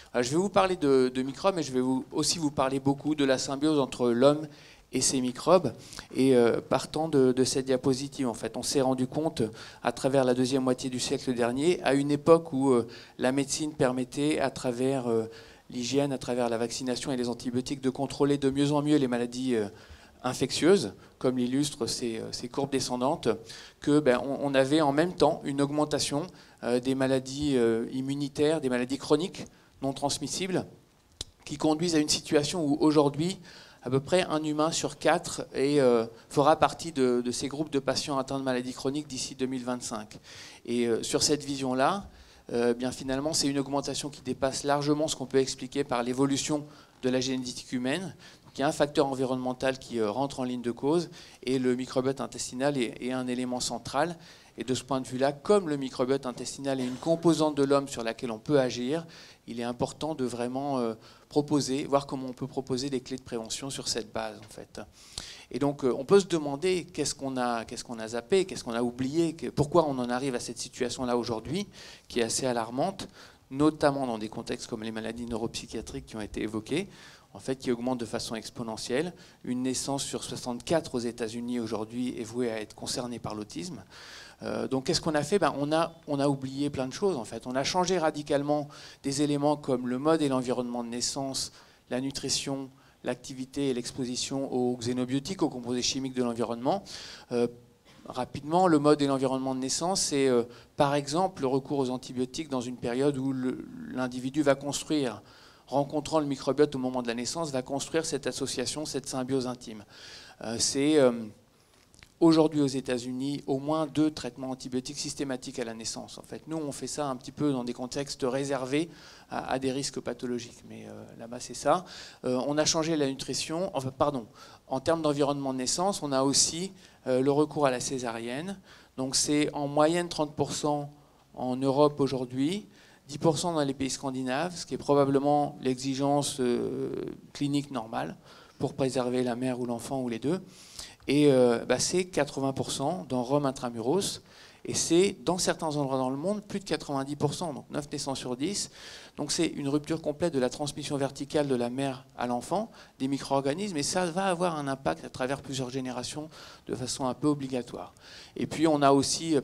Je vais vous parler de microbes, mais je vais aussi vous parler beaucoup de la symbiose entre l'homme et ces microbes. Et partant de cette diapositive, en fait, on s'est rendu compte, à travers la deuxième moitié du siècle dernier, à une époque où la médecine permettait, à travers l'hygiène, à travers la vaccination et les antibiotiques, de contrôler de mieux en mieux les maladies infectieuses, comme l'illustrent ces courbes descendantes, que on avait en même temps une augmentation des maladies immunitaires, des maladies chroniques non transmissibles, qui conduisent à une situation où aujourd'hui, à peu près un humain sur 4 fera partie de ces groupes de patients atteints de maladies chroniques d'ici 2025. Et sur cette vision-là, bien finalement, c'est une augmentation qui dépasse largement ce qu'on peut expliquer par l'évolution de la génétique humaine. Donc, il y a un facteur environnemental qui rentre en ligne de cause, et le microbiote intestinal est un élément central. Et de ce point de vue-là, comme le microbiote intestinal est une composante de l'homme sur laquelle on peut agir, il est important de vraiment voir comment on peut proposer des clés de prévention sur cette base, en fait. Et donc, on peut se demander qu'est-ce qu'on a zappé, qu'est-ce qu'on a oublié, pourquoi on en arrive à cette situation-là aujourd'hui, qui est assez alarmante, notamment dans des contextes comme les maladies neuropsychiatriques qui ont été évoquées, en fait, qui augmentent de façon exponentielle. Une naissance sur 64 aux États-Unis aujourd'hui est vouée à être concernée par l'autisme. Donc, qu'est-ce qu'on a fait ? On a oublié plein de choses, en fait. On a changé radicalement des éléments comme le mode et l'environnement de naissance, la nutrition, l'activité et l'exposition aux xénobiotiques, aux composés chimiques de l'environnement. Rapidement, le mode et l'environnement de naissance, c'est par exemple le recours aux antibiotiques dans une période où l'individu va construire, rencontrant le microbiote au moment de la naissance, va construire cette association, cette symbiose intime. C'est aujourd'hui aux États-Unis au moins 2 traitements antibiotiques systématiques à la naissance. En fait, nous, on fait ça un petit peu dans des contextes réservés à des risques pathologiques, mais là-bas, c'est ça. On a changé la nutrition. En termes d'environnement de naissance, on a aussi le recours à la césarienne. Donc, c'est en moyenne 30% en Europe aujourd'hui, 10% dans les pays scandinaves, ce qui est probablement l'exigence clinique normale pour préserver la mère ou l'enfant ou les deux. Et c'est 80% dans Rome intramuros. Et c'est, dans certains endroits dans le monde, plus de 90%, donc 9 naissances sur 10. Donc c'est une rupture complète de la transmission verticale de la mère à l'enfant, des micro-organismes, et ça va avoir un impact à travers plusieurs générations de façon un peu obligatoire. Et puis on a aussi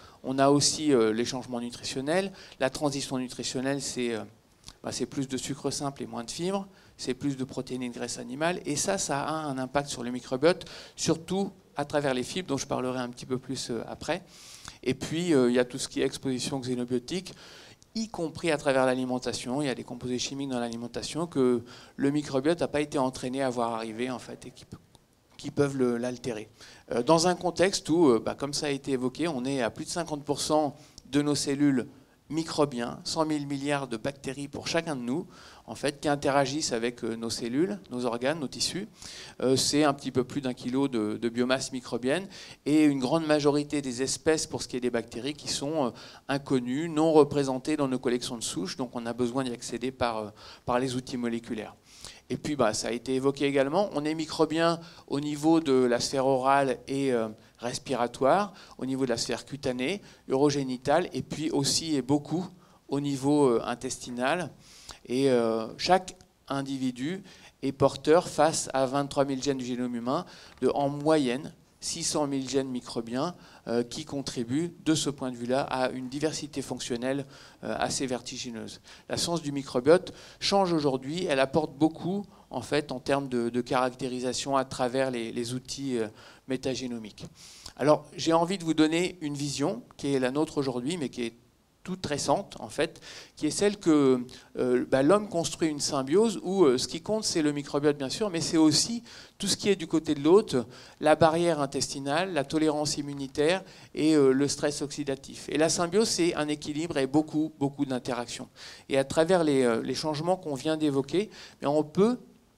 les changements nutritionnels. La transition nutritionnelle, c'est plus de sucre simple et moins de fibres. C'est plus de protéines et de graisses animales. Et ça a un impact sur le microbiote, surtout à travers les fibres, dont je parlerai un petit peu plus après. Et puis, il y a tout ce qui est exposition xénobiotique, y compris à travers l'alimentation. Il y a des composés chimiques dans l'alimentation que le microbiote n'a pas été entraîné à voir arriver, en fait, et qui peuvent l'altérer. Dans un contexte où, comme ça a été évoqué, on est à plus de 50% de nos cellules microbiens, 100 000 milliards de bactéries pour chacun de nous, en fait, qui interagissent avec nos cellules, nos organes, nos tissus. C'est un petit peu plus d'1 kilo de biomasse microbienne et une grande majorité des espèces, pour ce qui est des bactéries, qui sont inconnues, non représentées dans nos collections de souches, donc on a besoin d'y accéder par les outils moléculaires. Et puis, ça a été évoqué également, on est microbien au niveau de la sphère orale et respiratoire, au niveau de la sphère cutanée, urogénitale, et puis aussi et beaucoup au niveau intestinal. Et chaque individu est porteur, face à 23 000 gènes du génome humain, en moyenne 600 000 gènes microbiens qui contribuent de ce point de vue-là à une diversité fonctionnelle assez vertigineuse. La science du microbiote change aujourd'hui, elle apporte beaucoup en fait en termes de caractérisation à travers les outils métagénomiques. Alors j'ai envie de vous donner une vision qui est la nôtre aujourd'hui, mais qui est toute récente en fait, qui est celle que l'homme construit une symbiose où ce qui compte c'est le microbiote bien sûr, mais c'est aussi tout ce qui est du côté de l'hôte, la barrière intestinale, la tolérance immunitaire et le stress oxydatif. Et la symbiose c'est un équilibre et beaucoup d'interactions. Et à travers les changements qu'on vient d'évoquer, on peut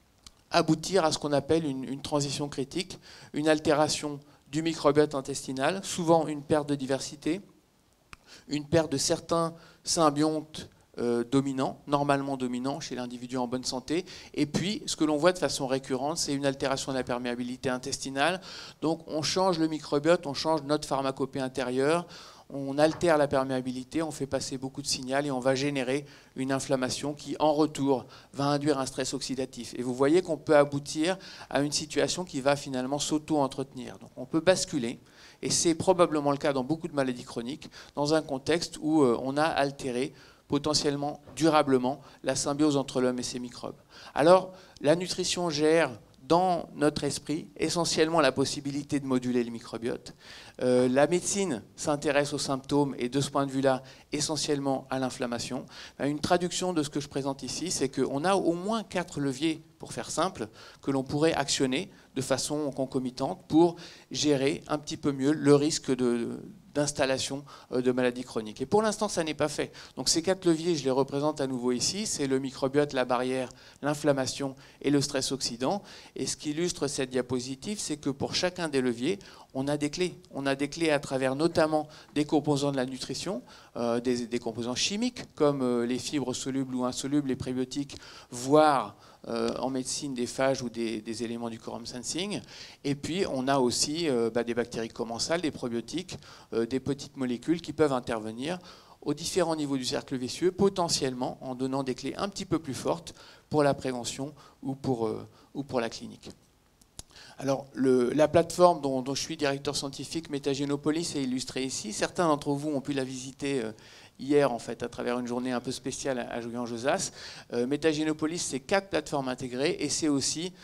aboutir à ce qu'on appelle une transition critique, une altération du microbiote intestinal, souvent une perte de diversité, une perte de certains symbiontes dominants, normalement dominants chez l'individu en bonne santé. Et puis, ce que l'on voit de façon récurrente, c'est une altération de la perméabilité intestinale. Donc, on change le microbiote, on change notre pharmacopée intérieure, on altère la perméabilité, on fait passer beaucoup de signal et on va générer une inflammation qui, en retour, va induire un stress oxydatif. Et vous voyez qu'on peut aboutir à une situation qui va finalement s'auto-entretenir. Donc on peut basculer, et c'est probablement le cas dans beaucoup de maladies chroniques, dans un contexte où on a altéré potentiellement, durablement, la symbiose entre l'homme et ses microbes. Alors, la nutrition gère dans notre esprit essentiellement la possibilité de moduler le microbiote. La médecine s'intéresse aux symptômes et de ce point de vue-là, essentiellement à l'inflammation. Une traduction de ce que je présente ici, c'est qu'on a au moins 4 leviers, pour faire simple, que l'on pourrait actionner de façon concomitante pour gérer un petit peu mieux le risque d'installation de maladies chroniques. Et pour l'instant, ça n'est pas fait. Donc ces 4 leviers, je les représente à nouveau ici. C'est le microbiote, la barrière, l'inflammation et le stress oxydant. Et ce qui illustre cette diapositive, c'est que pour chacun des leviers, on a des clés. On a des clés à travers notamment des composants de la nutrition, des composants chimiques comme les fibres solubles ou insolubles, les prébiotiques, voire en médecine des phages ou des éléments du quorum sensing. Et puis on a aussi des bactéries commensales, des probiotiques, des petites molécules qui peuvent intervenir aux différents niveaux du cercle vicieux, potentiellement en donnant des clés un petit peu plus fortes pour la prévention ou pour la clinique. Alors, la plateforme dont je suis directeur scientifique, Métagénopolis, est illustrée ici. Certains d'entre vous ont pu la visiter hier, en fait, à travers une journée un peu spéciale à Jouy-en-Josas. Métagénopolis, c'est 4 plateformes intégrées et c'est aussi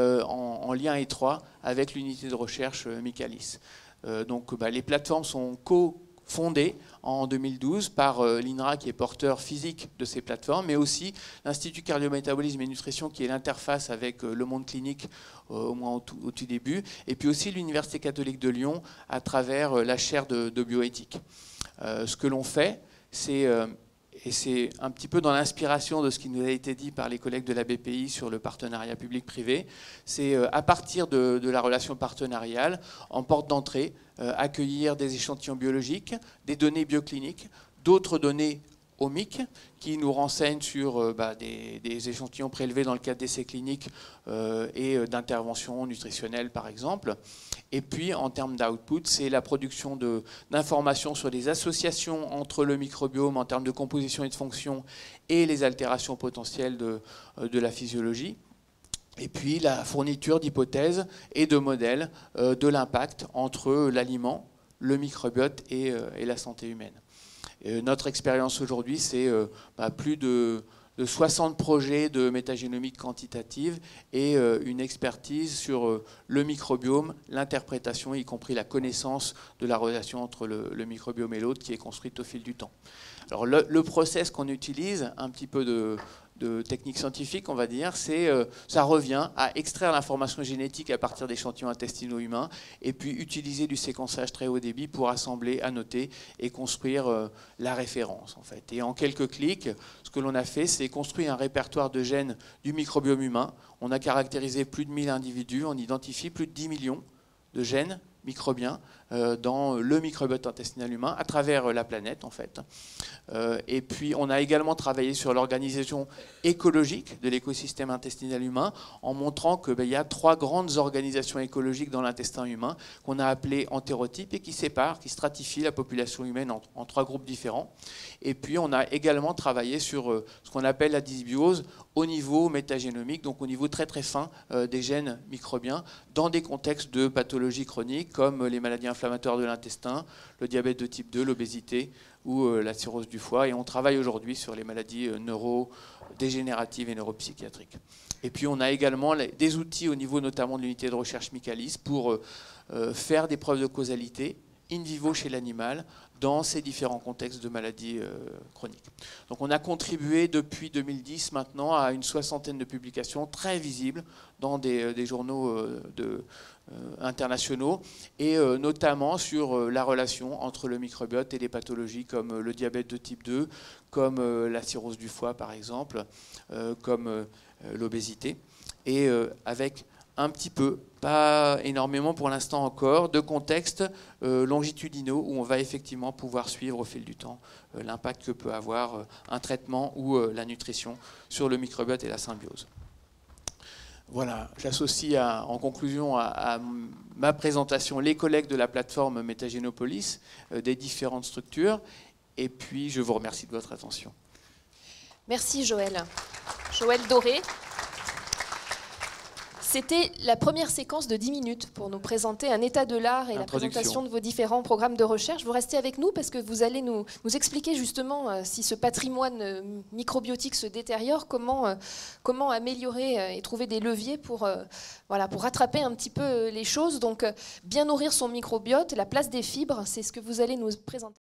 en lien étroit avec l'unité de recherche Michaelis. Donc, les plateformes sont fondée en 2012 par l'INRA, qui est porteur physique de ces plateformes, mais aussi l'Institut Cardiométabolisme et Nutrition, qui est l'interface avec le monde clinique, au moins au tout début, et puis aussi l'Université catholique de Lyon à travers la chaire de bioéthique. Ce que l'on fait, c'est, et c'est un petit peu dans l'inspiration de ce qui nous a été dit par les collègues de la BPI sur le partenariat public-privé, c'est à partir de la relation partenariale, en porte d'entrée, accueillir des échantillons biologiques, des données biocliniques, d'autres données omiques qui nous renseignent sur des échantillons prélevés dans le cadre d'essais cliniques et d'interventions nutritionnelles par exemple. Et puis en termes d'output, c'est la production d'informations sur les associations entre le microbiome en termes de composition et de fonction et les altérations potentielles de la physiologie. Et puis la fourniture d'hypothèses et de modèles de l'impact entre l'aliment, le microbiote et la santé humaine. Notre expérience aujourd'hui, c'est plus de 60 projets de métagénomique quantitative et une expertise sur le microbiome, l'interprétation, y compris la connaissance de la relation entre le microbiome et l'autre qui est construite au fil du temps. Alors le process qu'on utilise, un petit peu de technique scientifique, on va dire, ça revient à extraire l'information génétique à partir d'échantillons intestinaux humains et puis utiliser du séquençage très haut débit pour assembler, annoter et construire la référence, en fait. Et en quelques clics, ce que l'on a fait, c'est construire un répertoire de gènes du microbiome humain. On a caractérisé plus de 1000 individus, on identifie plus de 10 millions de gènes microbiens dans le microbiote intestinal humain à travers la planète en fait. Et puis on a également travaillé sur l'organisation écologique de l'écosystème intestinal humain en montrant qu'il y a 3 grandes organisations écologiques dans l'intestin humain qu'on a appelées entérotypes et qui séparent, qui stratifient la population humaine en 3 groupes différents. Et puis on a également travaillé sur ce qu'on appelle la dysbiose au niveau métagénomique, donc au niveau très très fin des gènes microbiens dans des contextes de pathologies chroniques comme les maladies inflammatoires de l'intestin, le diabète de type 2, l'obésité ou la cirrhose du foie. Et on travaille aujourd'hui sur les maladies neurodégénératives et neuropsychiatriques. Et puis on a également des outils au niveau notamment de l'unité de recherche Michaelis pour faire des preuves de causalité in vivo chez l'animal dans ces différents contextes de maladies chroniques. Donc on a contribué depuis 2010 maintenant à une 60aine de publications très visibles dans des journaux internationaux et notamment sur la relation entre le microbiote et des pathologies comme le diabète de type 2, comme la cirrhose du foie par exemple, comme l'obésité et avec un petit peu, pas énormément pour l'instant encore, de contextes longitudinaux où on va effectivement pouvoir suivre au fil du temps l'impact que peut avoir un traitement ou la nutrition sur le microbiote et la symbiose. Voilà, j'associe en conclusion à ma présentation les collègues de la plateforme Metagénopolis, des différentes structures, et puis je vous remercie de votre attention. Merci Joël. Joël Doré. C'était la première séquence de 10 minutes pour nous présenter un état de l'art et la présentation de vos différents programmes de recherche. Vous restez avec nous parce que vous allez nous expliquer justement si ce patrimoine microbiotique se détériore, comment améliorer et trouver des leviers pour rattraper un petit peu les choses. Donc bien nourrir son microbiote, la place des fibres, c'est ce que vous allez nous présenter.